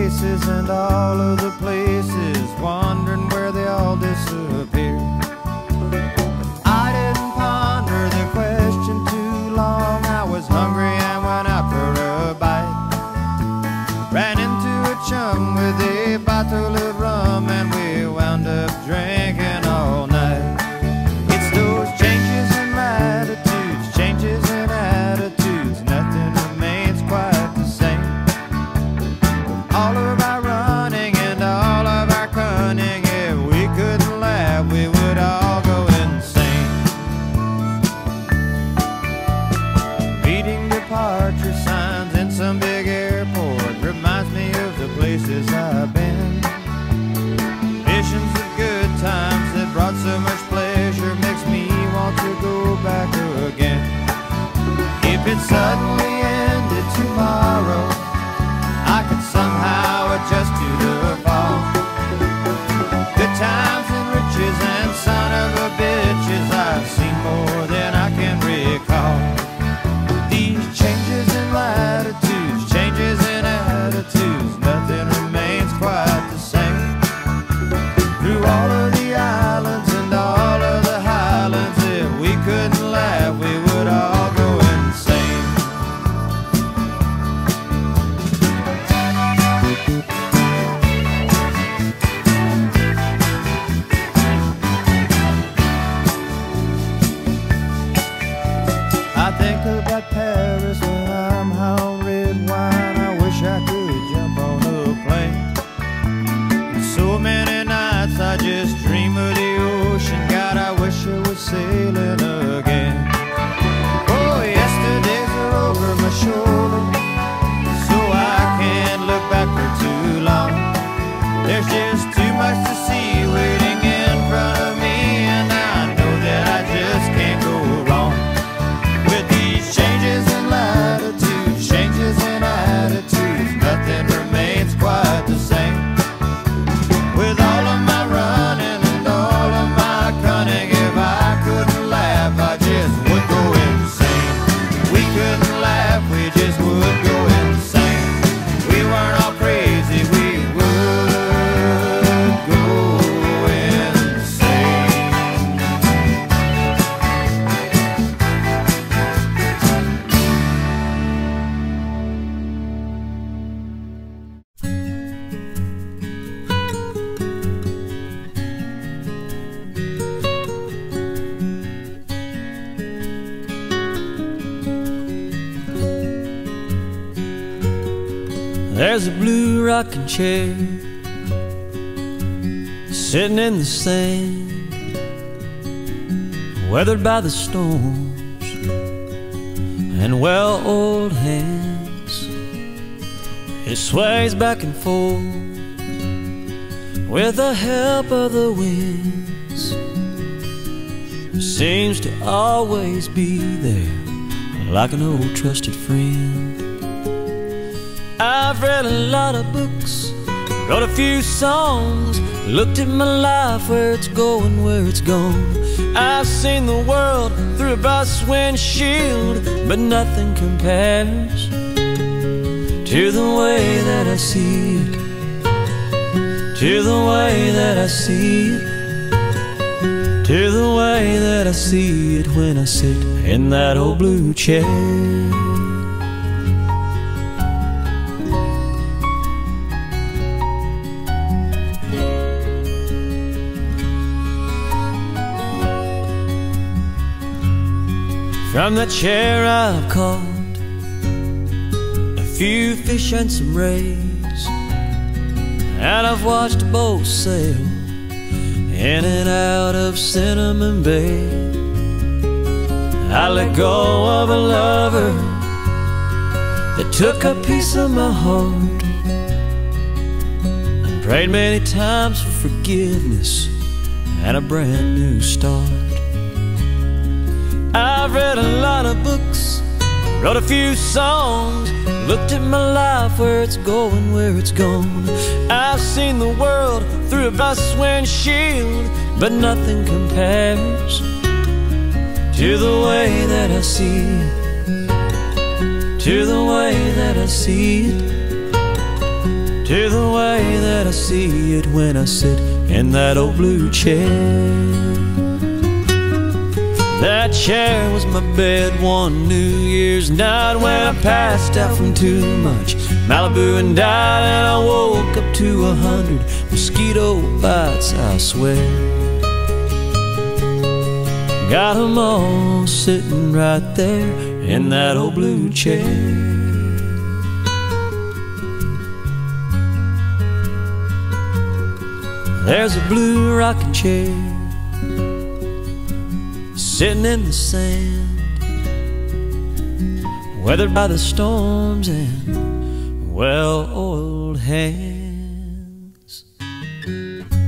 faces and all of the places, wondering where they all disappeared. I didn't ponder the question too long. I was hungry and went out for a bite. Ran into a chum with a bottle of rum, and we wound up drinking all night. It's those changes in latitudes, changes in attitudes, nothing remains quite the same. All of our running and all of our cunning, if we couldn't laugh, we would all go insane. Reading departure signs in some big airport reminds me of the places I've been. Visions of good times that brought so much pleasure makes me want to go back again. If it suddenly ended tomorrow, I could somehow adjust to the fall. Good times and riches and son of a bitches, I've seen more than I can recall. These changes in latitudes, changes in attitudes, nothing remains quite the same. Through all of the islands and all of the highlands, if we couldn't laugh, we would all go insane. I think about Paris when I'm high on red wine. I wish I could jump on a plane. So many nights I just dream of the ocean. God, I wish I was sailing again. Oh, yesterdays are over my shoulder, so I can't look back for too long. There's just too much to see waiting in front of me, and I know that I just can't go wrong. With these changes in latitudes, changes in attitudes, nothing remains quite the same. With all of my running and all of my cunning, if I couldn't laugh, I just would go insane. We couldn't laugh, we just would go insane. We weren't all crazy, we would go insane. There's a blue rocking chair sitting in the sand, weathered by the storms and well-oiled hands. It sways back and forth with the help of the winds. It seems to always be there like an old trusted friend. I've read a lot of books, wrote a few songs, looked at my life, where it's going, where it's gone. I've seen the world through a bus windshield, but nothing compares to the way that I see it, to the way that I see it, to the way that I see it when I sit in that old blue chair. From that chair I've caught a few fish and some rays, and I've watched boats sail in and out of Cinnamon Bay. I let go of a lover that took a piece of my heart, and prayed many times for forgiveness and a brand new start. I've read a lot of books, wrote a few songs, looked at my life, where it's going, where it's gone. I've seen the world through a bus windshield, but nothing compares to the way that I see it, to the way that I see it, to the way that I see it when I sit in that old blue chair. That chair was my bed one New Year's night when I passed out from too much Malibu and died, and I woke up to 100 mosquito bites, I swear. Got 'em all sitting right there in that old blue chair. There's a blue rocking chair sitting in the sand, weathered by the storms and well-oiled hands.